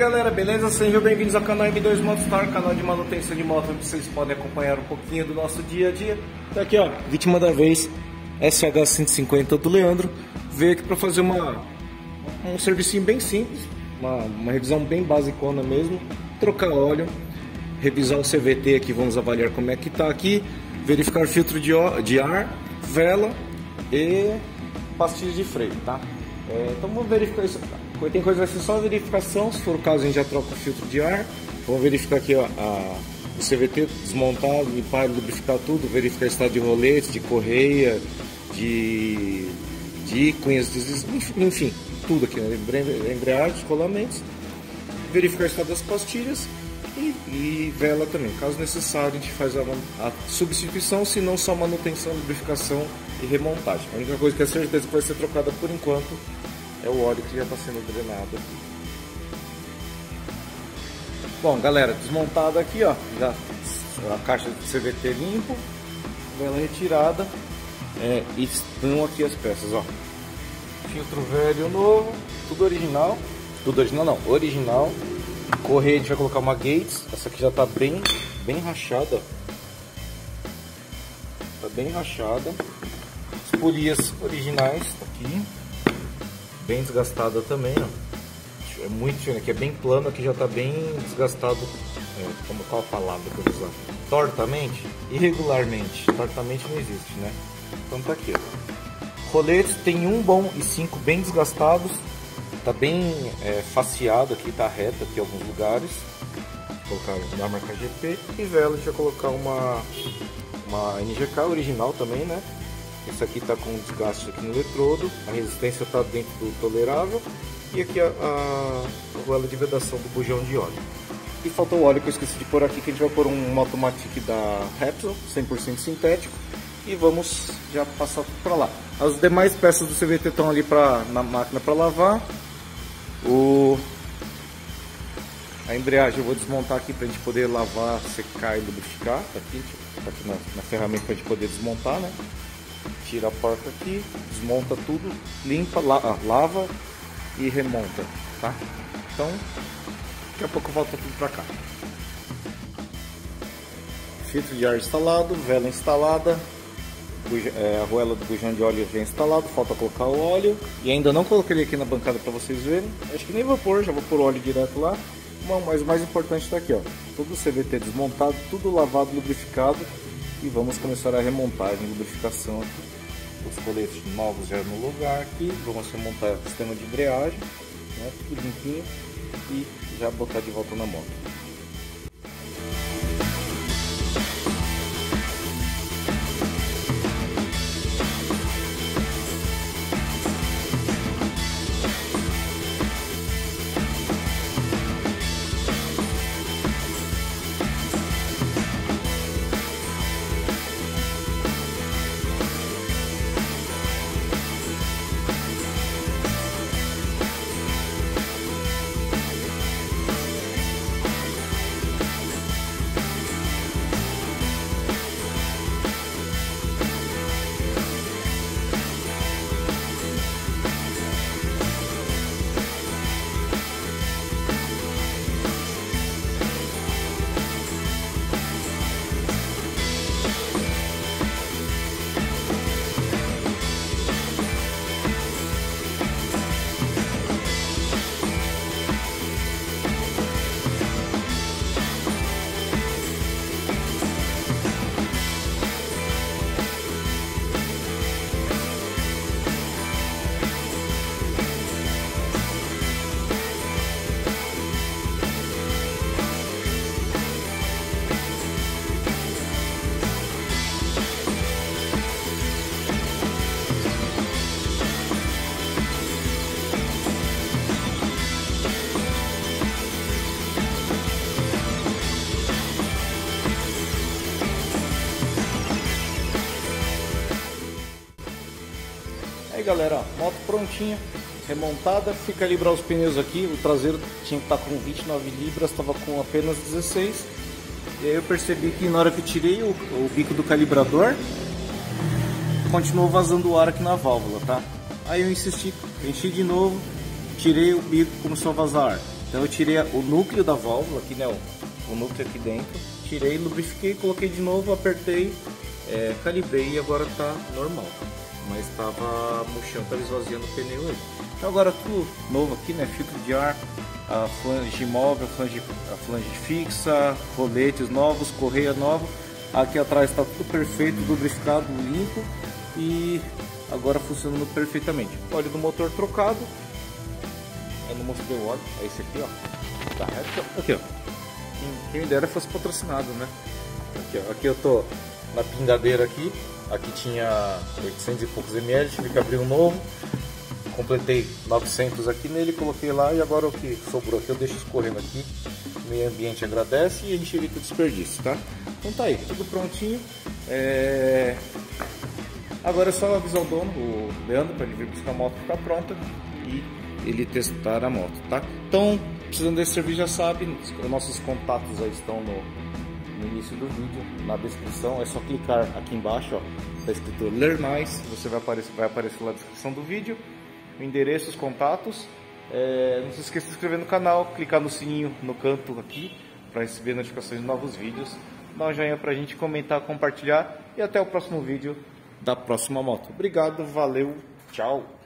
galera, beleza? Sejam bem-vindos ao canal M2 Motostar, canal de manutenção de moto, onde vocês podem acompanhar um pouquinho do nosso dia a dia. Tá aqui, ó, vítima da vez, SH150 do Leandro. Veio aqui para fazer um servicinho bem simples, uma revisão bem basicona mesmo. Trocar óleo, revisar o CVT aqui, vamos avaliar como é que tá aqui, verificar filtro de ar, vela e pastilha de freio, tá? Então vamos verificar isso. Tem coisa que vai ser só verificação, se for o caso a gente já troca o filtro de ar. Vamos verificar aqui ó, o CVT, desmontar, limpar, lubrificar tudo, verificar o estado de rolete, de correia, de cunhas, enfim, tudo aqui, né? Embreagem, rolamentos, verificar o estado das pastilhas e vela também. Caso necessário a gente faz a substituição, se não só manutenção, lubrificação e remontagem. A única coisa que é certeza que vai ser trocada por enquanto é o óleo que já está sendo drenado aqui. Bom, galera, desmontada aqui, ó, já a caixa de CVT limpo, vela retirada, e estão aqui as peças, ó. Filtro velho novo, tudo original não, original. Correia a gente vai colocar uma Gates, essa aqui já está bem rachada, tá bem rachada. As polias originais tá aqui. Bem desgastada também, ó. É muito diferente, aqui é bem plano, aqui já está bem desgastado. Qual a palavra que eu vou usar? Tortamente? Irregularmente. Tortamente não existe, né? Então tá aqui, ó. Roletes tem 1 bom e 5 bem desgastados. Tá bem faceado aqui, tá reto aqui em alguns lugares. Vou colocar da marca GP. E vela, a gente vai colocar uma NGK original também, né? Esse aqui está com desgaste aqui no eletrodo, a resistência está dentro do tolerável. E aqui a argoela de vedação do bujão de óleo. E faltou o óleo que eu esqueci de pôr aqui, que a gente vai pôr um Motomatic da Repsol, 100% sintético. E vamos já passar para lá. As demais peças do CVT estão ali na máquina para lavar. A embreagem eu vou desmontar aqui para a gente poder lavar, secar e lubrificar. Tá aqui na ferramenta para a gente poder desmontar, né? Tira a porca aqui, desmonta tudo, limpa, lava e remonta, tá? Então, daqui a pouco volta tudo pra cá. Filtro de ar instalado, vela instalada, a argoela do bujão de óleo já instalado, falta colocar o óleo. E ainda não coloquei ele aqui na bancada para vocês verem, acho que nem vou pôr, já vou pôr o óleo direto lá. Mas o mais importante está aqui, ó, todo o CVT desmontado, tudo lavado, lubrificado. E vamos começar a remontagem e lubrificação aqui. Os coletes novos já no lugar aqui. Vamos remontar o sistema de embreagem, né, tudo limpinho, e já botar de volta na moto. Aí galera, ó, moto prontinha, remontada, fica calibrar os pneus aqui. O traseiro tinha que estar com 29 libras, estava com apenas 16. E aí eu percebi que na hora que eu tirei o bico do calibrador, continuou vazando o ar aqui na válvula, tá? Aí eu insisti, enchi de novo, tirei o bico, começou a vazar ar. Então eu tirei o núcleo da válvula aqui, né, o núcleo aqui dentro, tirei, lubrifiquei, coloquei de novo, apertei, calibrei e agora tá normal. Mas estava murchando, estava esvaziando o pneu aí. Então agora tudo novo aqui, né, filtro de ar, a flange móvel, a flange fixa, roletes novos, correia nova. Aqui atrás está tudo perfeito, lubrificado, limpo e agora funcionando perfeitamente. Óleo do motor trocado. Eu não mostrei o óleo, é esse aqui, ó. Tá reto. Aqui, ó. Quem me dera fosse patrocinado, né? Aqui, ó. Aqui eu tô na pingadeira aqui. Aqui tinha 800 e poucos ml, tive que abrir um novo. Completei 900 aqui nele, coloquei lá e agora o que sobrou aqui eu deixo escorrendo aqui. O meio ambiente agradece e a gente evita o desperdício, tá? Então tá aí, tudo prontinho. Agora é só avisar o dono, o Leandro, para ele vir buscar a moto que tá pronta e ele testar a moto, tá? Então, precisando desse serviço já sabe, os nossos contatos aí estão no início do vídeo, na descrição, é só clicar aqui embaixo, ó, tá escrito ler mais, você vai aparecer lá na descrição do vídeo, o endereço, os contatos. Não se esqueça de se inscrever no canal, clicar no sininho no canto aqui para receber notificações de novos vídeos, dá um joinha pra gente, comentar, compartilhar e até o próximo vídeo da próxima moto. Obrigado, valeu, tchau!